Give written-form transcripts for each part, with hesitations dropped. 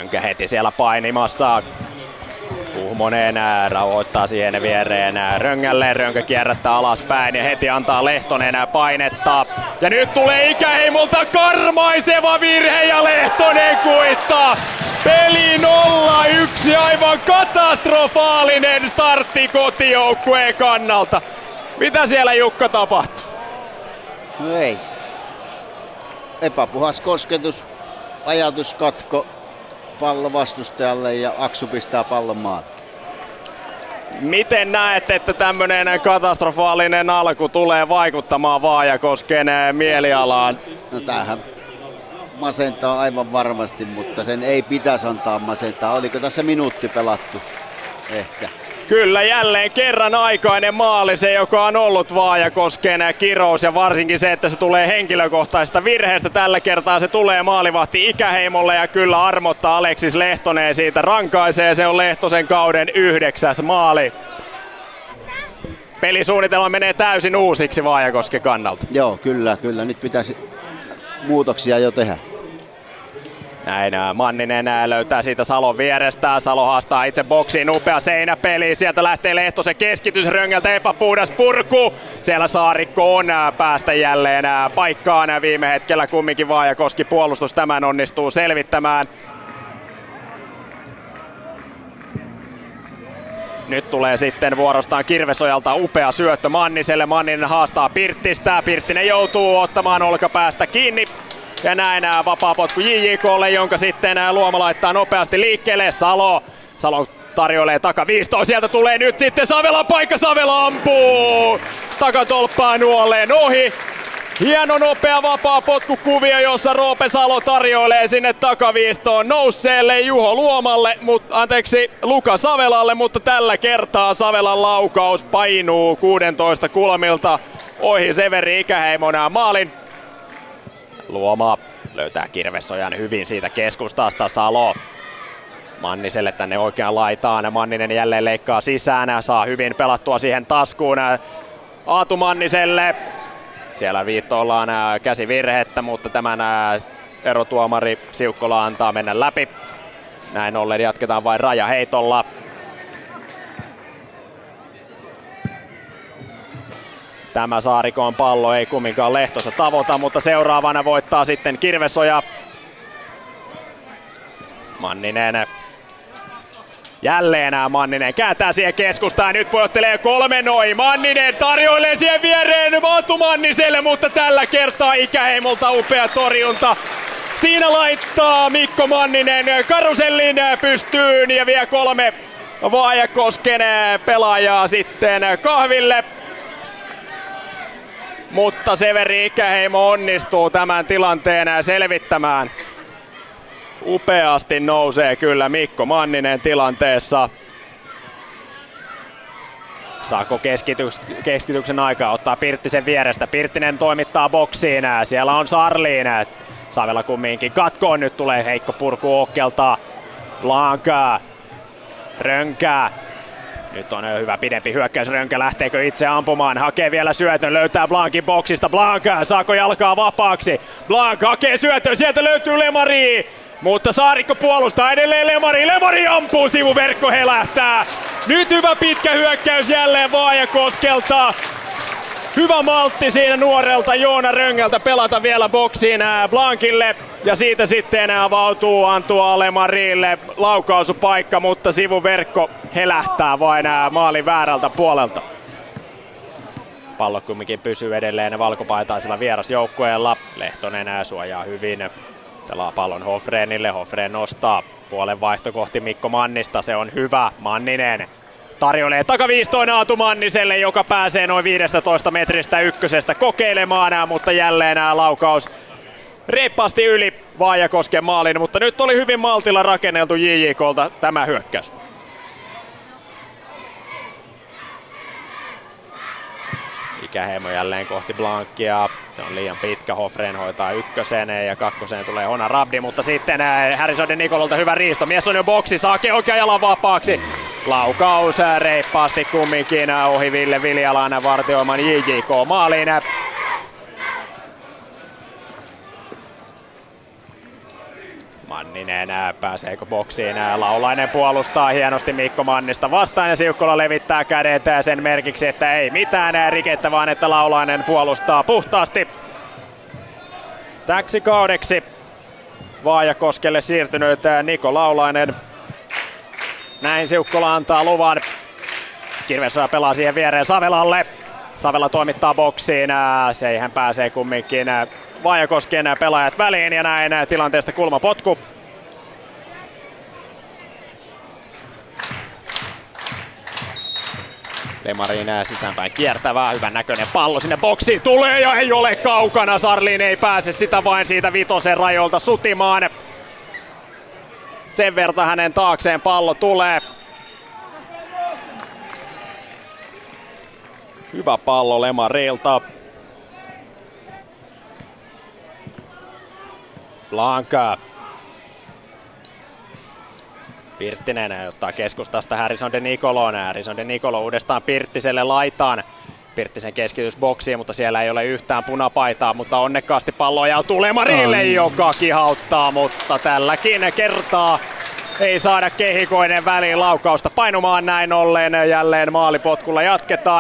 Rönkä heti siellä painimassa. Kuhmonen rauhoittaa siihen viereen Röngälle. Rönkö kierrättää alaspäin ja heti antaa Lehtonen painetta. Ja nyt tulee Ikäheimolta karmaiseva virhe ja Lehtonen kuittaa. Peli 0-1, aivan katastrofaalinen startti kotijoukkueen kannalta. Mitä siellä Jukka tapahtuu? No ei. Epäpuhas kosketus, ajatuskatko pallo vastustajalle ja Aksu pistää pallon maalle. Miten näet, että tämmöinen katastrofaalinen alku tulee vaikuttamaan Vaajakosken mielialaan? No tämähän masentaa aivan varmasti, mutta sen ei pitäisi antaa masentaa. Oliko tässä minuutti pelattu? Ehkä. Kyllä, jälleen kerran aikainen maali, se joka on ollut Vaajakosken kirous ja varsinkin se, että se tulee henkilökohtaisesta virheestä. Tällä kertaa se tulee maalivahti Ikäheimolle ja kyllä armottaa Aleksis Lehtonen siitä rankaisee. Se on Lehtosen kauden 9. maali. Pelisuunnitelma menee täysin uusiksi Vaajakosken kannalta. Joo, kyllä. Nyt pitäisi muutoksia jo tehdä. Näin Manninen löytää siitä Salon vierestä. Salo haastaa itse boksiin, upea seinäpeli. Sieltä lähtee Lehtosen keskitys, Röngältä epäpuhdas purku. Siellä Saarikko on päästä jälleen paikkaan. Viime hetkellä kumminkin Vaajakoski puolustus tämän onnistuu selvittämään. Nyt tulee sitten vuorostaan Kirvesojalta upea syöttö Manniselle. Manninen haastaa Pirttistä. Pirttinen joutuu ottamaan olkapäästä kiinni. Ja näin vapaa potku JJK:lle, jonka sitten Luoma laittaa nopeasti liikkeelle. Salo tarjoilee takaviistoon. Sieltä tulee nyt sitten Savelan paikka. Savela ampuu takatolppaa nuolleen ohi. Hieno nopea vapaa potkukuvio, jossa Roope Salo tarjoilee sinne takaviistoon nousseelle Luka Savelalle, mutta tällä kertaa Savelan laukaus painuu 16 kulmilta ohi Severi Ikäheimon maalin. Luoma löytää Kirvesojan hyvin siitä keskustasta. Salo Manniselle tänne oikeaan laitaan. Manninen jälleen leikkaa sisään. Saa hyvin pelattua siihen taskuun Aatu Manniselle. Siellä viittoillaan käsivirhettä, mutta tämän erotuomari Siukkola antaa mennä läpi. Näin ollen jatketaan vain rajaheitolla. Tämä Saarikon pallo ei kumminkaan Lehtosa tavoita, mutta seuraavana voittaa sitten Kirvesoja. Manninen. Jälleen Manninen kääntää siihen keskustaan, nyt pojottelee 3-0. Manninen tarjoilee siihen viereen Aatu Manniselle, mutta tällä kertaa Ikäheimolta upea torjunta. Siinä laittaa Mikko Manninen karusellin pystyyn ja vie 3 Vaajakosken pelaajaa sitten kahville. Mutta Severi Ikäheimo onnistuu tämän tilanteen selvittämään. Upeasti nousee kyllä Mikko Manninen tilanteessa. Saako keskityksen aikaa, ottaa Pirttisen vierestä. Pirttinen toimittaa boksiin, siellä on Sarliin. Savela kumminkin katkoon, nyt tulee heikko purku Okkelta. Blanca, Rönkä. Nyt on hyvä pidempi hyökkäys, Rönkä lähteekö itse ampumaan, hakee vielä syötön, löytää Blankin boksista, Blanca saako jalkaa vapaaksi, Blanca hakee syötön, sieltä löytyy Lemari, mutta Saarikko puolustaa edelleen Lemari ampuu, sivuverkko helähtää, nyt hyvä pitkä hyökkäys jälleen Vaajakoskelta. Hyvä maltti siinä nuorelta Joona Röngältä pelata vielä boksiin Blankille ja siitä sitten avautuu Antua Lemarille laukaisupaikka, mutta sivuverkko helähtää vain maalin väärältä puolelta. Pallo kumminkin pysyy edelleen valkopaitaisella vierasjoukkueella. Lehtonen suojaa hyvin, pelaa pallon Hofrenille, Hofren nostaa puolen vaihto kohti Mikko Mannista, se on hyvä, Manninen. Tarjoilee takaviistoin Aatu Manniselle, joka pääsee noin 15 metristä ykkösestä kokeilemaan, mutta jälleen laukaus reippaasti yli Vaajakosken maalin, mutta nyt oli hyvin maltilla rakenneltu JJK:lta tämä hyökkäys. Ikäheimo jälleen kohti Blankia, se on liian pitkä, Hofren hoitaa ykkösen ja kakkoseen tulee Hona Rabdi, mutta sitten Harrison de Nicololta hyvä riisto, mies on jo boksissa, hakee oikean jalan vapaaksi. Laukaus reippaasti kumminkin ohi Ville Viljalan vartioiman JJK maaliin. Manninen pääseekö boksiin? Laulainen puolustaa hienosti Mikko Mannista vastaan ja Siukkola levittää kädet sen merkiksi, että ei mitään rikettä, vaan että Laulainen puolustaa puhtaasti. Täksi kaudeksi Vaajakoskelle siirtynyt Niko Laulainen. Näin Siukkola antaa luvan. Kirvesoja pelaa siihen viereen Savelalle. Savela toimittaa boksiin. Siihen pääsee kumminkin Vaajakosken pelaajat väliin ja näin tilanteesta kulmapotku. Lemarin sisäänpäin kiertävää, hyvän näköinen pallo sinne boksiin tulee ja ei ole kaukana. Sarlin ei pääse sitä vain siitä vitosen rajoilta sutimaan. Sen verran hänen taakseen pallo tulee. Hyvä pallo Lemarilta. Blanca. Pirttinen ottaa keskustasta Harrison de Nicoloon. Harrison de Nicolo uudestaan Pirttiselle laitaan. Pirttisen keskitys boksiin, mutta siellä ei ole yhtään punapaitaa, mutta onnekkaasti pallo ajautuu Lemarille, joka kihauttaa, mutta tälläkin kertaa ei saada kehikoiden väliin laukausta painumaan. Näin ollen jälleen maalipotkulla jatketaan.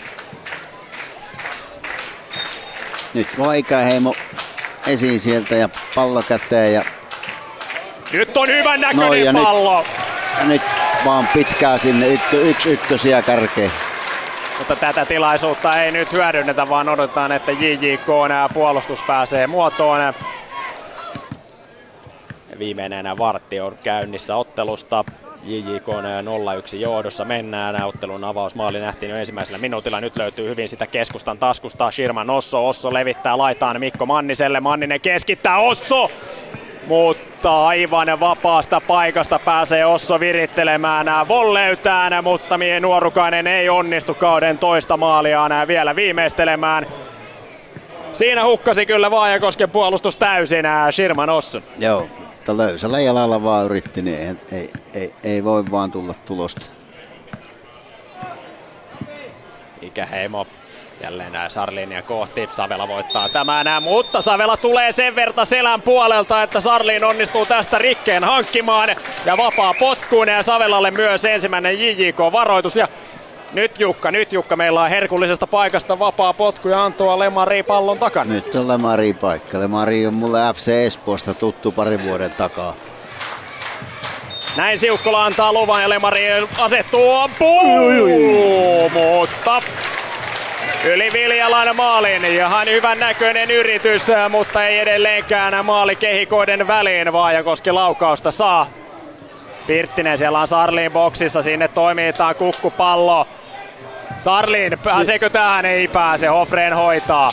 Nyt Vaikaheimo esiin sieltä ja pallo käteen ja nyt on hyvän näköinen pallo. Ja nyt vaan pitkää sinne ykkösiä kärkeen. Mutta tätä tilaisuutta ei nyt hyödynnetä, vaan odotetaan, että JJK:n puolustus pääsee muotoon. Ja viimeinen vartti on käynnissä ottelusta. JJK:n 0-1 johdossa mennään. Ottelun avausmaali nähtiin jo ensimmäisellä minuutilla. Nyt löytyy hyvin sitä keskustan taskusta. Sherman Osso. Osso levittää laitaan Mikko Manniselle. Manninen keskittää. Osso! Mutta aivan vapaasta paikasta pääsee Osso virittelemään volleytään, mutta nuorukainen ei onnistu kauden toista maaliaan vielä viimeistelemään. Siinä hukkasi kyllä Vaajakosken puolustus täysin Sherman Osso. Joo, mutta löysällä jalalla vaan yritti, niin ei voi vaan tulla tulosta. Ikäheimo jälleen Sarlinia kohti. Savela voittaa tämän, mutta Savela tulee sen verran selän puolelta, että Sarlin onnistuu tästä rikkeen hankkimaan ja vapaa potkuun ja Savelalle myös ensimmäinen JJK-varoitus. Ja nyt Jukka, meillä on herkullisesta paikasta vapaa potku ja Antoa Lemari pallon takana. Nyt on Lemari paikka. Lemari on mulle FC Espoosta tuttu parin vuoden takaa. Näin Siukkola antaa luvan ja Lemari asettuu, mutta yli Viljalan maalin. Ihan hyvän näköinen yritys, mutta ei edelleenkään maali kehikoiden väliin. Vaajakoski laukausta saa. Pirttinen, siellä on Sarlin boksissa, sinne toimitaan kukkupallo. Sarlin, pääseekö tähän? Ei pääse, Hofrén hoitaa.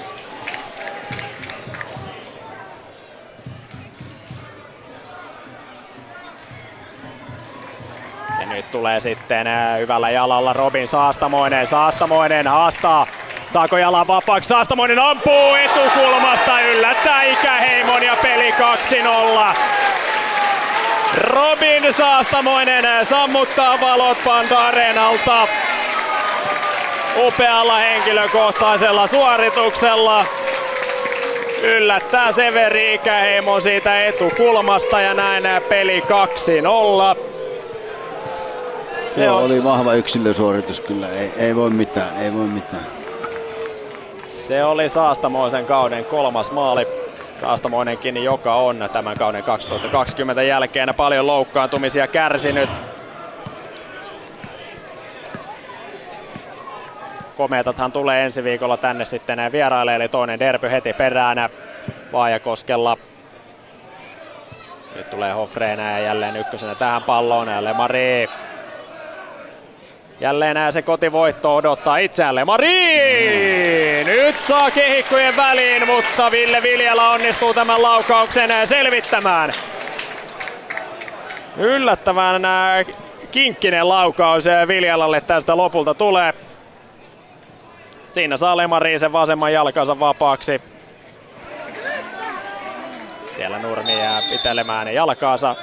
Ja nyt tulee sitten hyvällä jalalla Robin Saastamoinen. Saastamoinen haastaa. Saako jalan vapaaksi? Saastamoinen ampuu etukulmasta, yllättää Ikäheimon ja peli 2-0. Robin Saastamoinen sammuttaa valot Panta-areenalta upealla henkilökohtaisella suorituksella. Yllättää Severi Ikäheimon siitä etukulmasta ja näin peli 2-0. Se oli vahva yksilösuoritus kyllä, ei voi mitään. Se oli Saastamoisen kauden 3. maali. Saastamoinenkin, joka on tämän kauden 2020 jälkeen paljon loukkaantumisia kärsinyt. Komeetathan tulee ensi viikolla tänne sitten vieraille, eli toinen derby heti perään Vaajakoskella. Nyt tulee Hofrén jälleen ykkösenä tähän palloon ja Lemari. Jälleen se kotivoitto odottaa itseään Lemari! Nyt saa kehikkojen väliin, mutta Ville Viljala onnistuu tämän laukauksen selvittämään. Yllättävän kinkkinen laukaus Viljalalle tästä lopulta tulee. Siinä saa Lemari sen vasemman jalkansa vapaaksi. Siellä Nurmi jää pitelemään jalkaansa.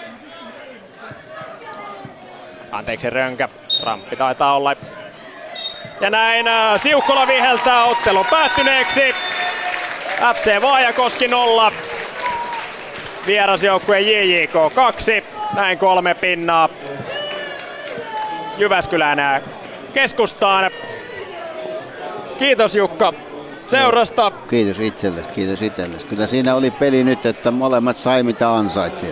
Anteeksi Rönkä, ramppi taitaa olla. Ja näin Siukkola viheltää ottelun päättyneeksi. FC Vaajakoski 0. vierasjoukkue JJK 2, näin 3 pinnaa Jyväskylän keskustaan. Kiitos Jukka seurasta. Kiitos itsellesi. Kyllä siinä oli peli nyt, että molemmat sai mitä ansaitsivat.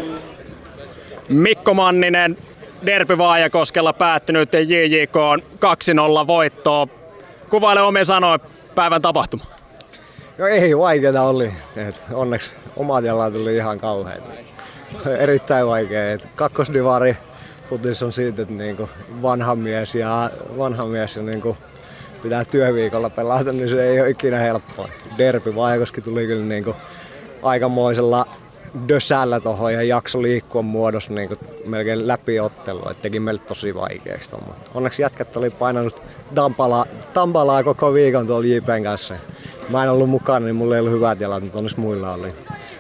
Mikko Manninen, derby Vaajakoskella päättynyt JJK on 2-0 voittoa. Kuvaile omin sanoin päivän tapahtuma. No ei, vaikeeta oli. Onneksi omat jalat tuli ihan kauheita. Erittäin vaikea. Kakkosdivari futis on siitä, että niinku vanha mies ja niinku pitää työviikolla pelata, niin se ei ole ikinä helppoa. Derby Vaajakoski tuli kyllä niinku aikamoisella dösällä tohon ja jakso liikkua muodossa niinku melkein läpi ottelua, et teki meille tosi vaikeaksi. Onneksi jätkät oli painanut Tampalaa koko viikon tuolla JP:n kanssa. Mä en ollut mukana, niin mulla ei ollut hyvät jalat, mutta onneksi muilla oli.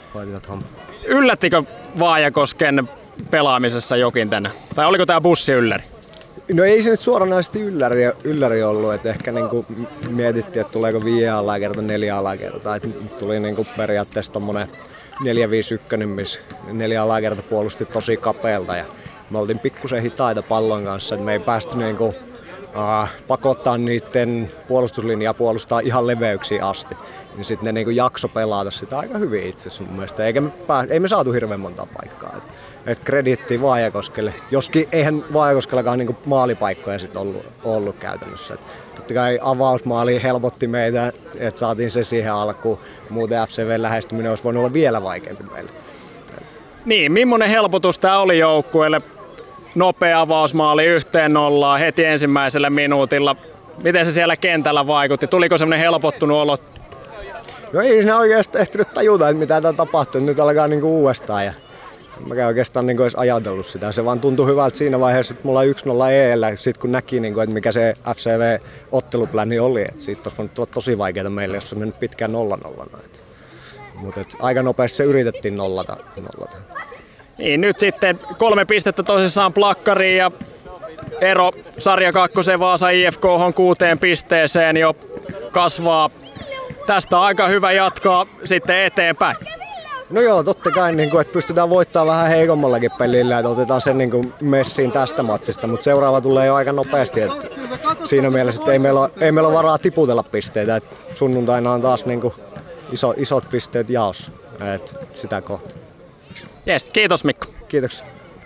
Yllättikö Vaajakosken pelaamisessa jokin tänään? Tai oliko tää bussi ylläri? No ei se nyt suoranaisesti ylläri ollut, että ehkä niinku mietittiin, että tuleeko 5 alakerta, 4 alakertaa. Tuli niinku periaatteessa tommonen 4-5-1, missä 4 alakerta puolusti tosi kapealta ja me oltiin pikkusen hitaita pallon kanssa, että me ei päästy niinku pakottaa niiden puolustuslinjaa puolustaa ihan leveyksiin asti. Niin sitten ne niinku jakso pelata sitä aika hyvin itse asiassa mun mielestä. Ei me saatu hirveän monta paikkaa. Et krediittiä Vaajakoskelle. Joskin eihän Vaajakoskellakaan niinku maalipaikkoja sit ollut käytännössä. Et totta kai avausmaali helpotti meitä, että saatiin se siihen alkuun. Muuten FCV:n lähestyminen olisi voinut olla vielä vaikeampi meille. Niin, millainen helpotus tää oli joukkueelle? Nopea avausmaali 1-0 heti ensimmäisellä minuutilla. Miten se siellä kentällä vaikutti? Tuliko semmoinen helpottunut olo? No ei siinä oikeastaan ehtinyt tajuta, että mitä tää tapahtuu. Nyt alkaa niinku uudestaan. Ja mä en oikeastaan niinku edes ajatellut sitä. Se vaan tuntui hyvältä siinä vaiheessa, että mulla 1-0 EEllä. Sitten kun näki, niinku, että mikä se FCV-ottelupläni oli. Että siitä olisi voinut tulla tosi vaikeaa meille, jos on mennyt pitkään 0-0. Mutta aika nopeasti se yritettiin nollata. Niin, nyt sitten 3 pistettä tosissaan plakkariin ja ero sarja 2 Vaasa IFK on 6 pisteeseen jo kasvaa. Tästä on aika hyvä jatkaa sitten eteenpäin. No joo, totta kai, niin että pystytään voittamaan vähän heikommallakin pelillä, että otetaan sen niin messiin tästä matsista, mutta seuraava tulee jo aika nopeasti. Että siinä mielessä, että ei meillä ole varaa tiputella pisteitä. Että sunnuntaina on taas niin isot pisteet jaossa, että sitä kohtaa. Jes, kiitos Mikko. Kiitoksia.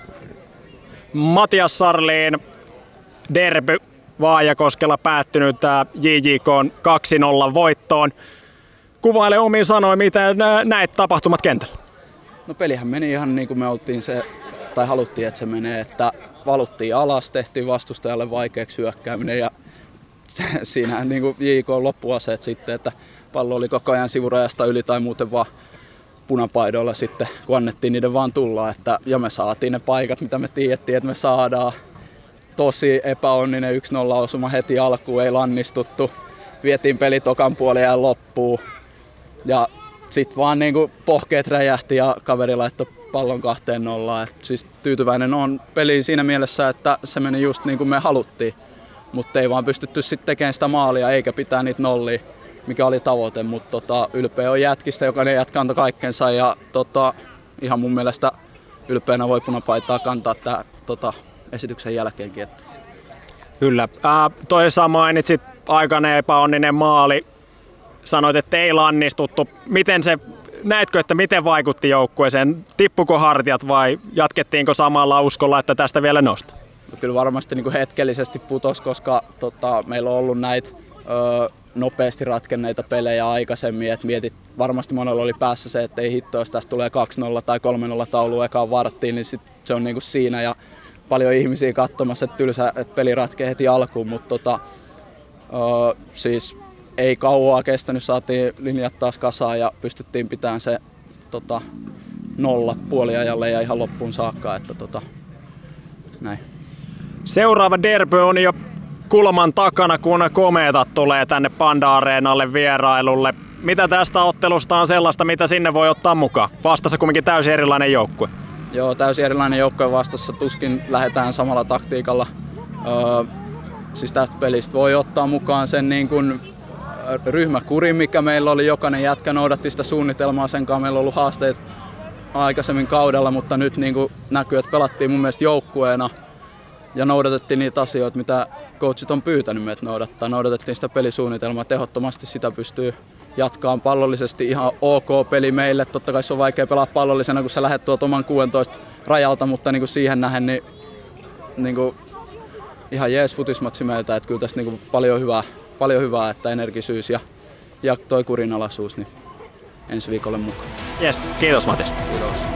Matias Sarliin, derby Vaajakoskella päättynyt JJK on 2-0 voittoon. Kuvaile omin sanoin, miten näet tapahtumat kentällä. No pelihän meni ihan niin kuin me haluttiin, että se menee, että valuttiin alas, tehtiin vastustajalle vaikeaksi hyökkääminen ja siinä niin kuin JJK loppuaseet sitten, että pallo oli koko ajan sivurajasta yli tai muuten vaan punapaidoilla sitten, kun annettiin niiden vaan tulla. Ja me saatiin ne paikat, mitä me tiedettiin, että me saadaan. Tosi epäonninen 1-0 osuma heti alkuun, ei lannistuttu. Vietiin peli tokan puolen ja loppuun. Ja sit vaan niinku pohkeet räjähti ja kaveri laittoi pallon 2-0. Siis tyytyväinen on peliin siinä mielessä, että se meni just niin kuin me haluttiin. Mutta ei vaan pystytty sitten tekemään sitä maalia eikä pitää niitä nollia, mikä oli tavoite. Mutta ylpeä on jätkistä, jokainen jätkä antoi kaikkensa ja ihan mun mielestä ylpeänä voi punapaitaa kantaa tää esityksen jälkeenkin. Kyllä. Toisessa mainitsit aikainen epäonninen maali. Sanoit, että ei lannistuttu. Näetkö, että miten vaikutti joukkueeseen? Tippuko hartiat vai jatkettiinko samalla uskolla, että tästä vielä nostaa? No kyllä varmasti niin kuin hetkellisesti putos, koska meillä on ollut näitä nopeasti ratkenneita pelejä aikaisemmin. Et varmasti monella oli päässä se, että ei hitto, jos tästä tulee 2-0 tai 3-0 taulu ekaan varttiin, niin sit se on niin kuin siinä. Ja paljon ihmisiä katsomassa, että tylsä, että peli ratkee heti alkuun, mutta siis ei kauaa kestänyt, saatiin linjat taas kasaan ja pystyttiin pitämään se 0 puoliajalle ja ihan loppuun saakka, että näin. Seuraava derby on jo kulman takana, kun Komeetat tulee tänne Panda-areenalle vierailulle. Mitä tästä ottelusta on sellaista, mitä sinne voi ottaa mukaan? Vastassa kumminkin täysin erilainen joukkue. Joo, täysin erilainen joukkue vastassa. Tuskin lähdetään samalla taktiikalla. Siis tästä pelistä voi ottaa mukaan sen niin kuin ryhmäkurin, mikä meillä oli. Jokainen jätkä noudatti sitä suunnitelmaa, sen kanssa meillä on ollut haasteet aikaisemmin kaudella, mutta nyt niin kuin näkyy, että pelattiin mun mielestä joukkueena ja noudatettiin niitä asioita, mitä coachit on pyytänyt meitä noudattaa. Noudatettiin sitä pelisuunnitelmaa, tehottomasti sitä pystyy jatkamaan pallollisesti. Ihan ok peli meille, totta kai se on vaikea pelaa pallollisena, kun sä lähdet tuolta oman 16 rajalta, mutta niin kuin siihen nähden niin kuin ihan jees futismatsi meiltä, että kyllä tässä niin kuin paljon hyvää, että energisyys ja toi kurinalaisuus niin ensi viikolle mukaan. Yes, kiitos Matis. Kiitos.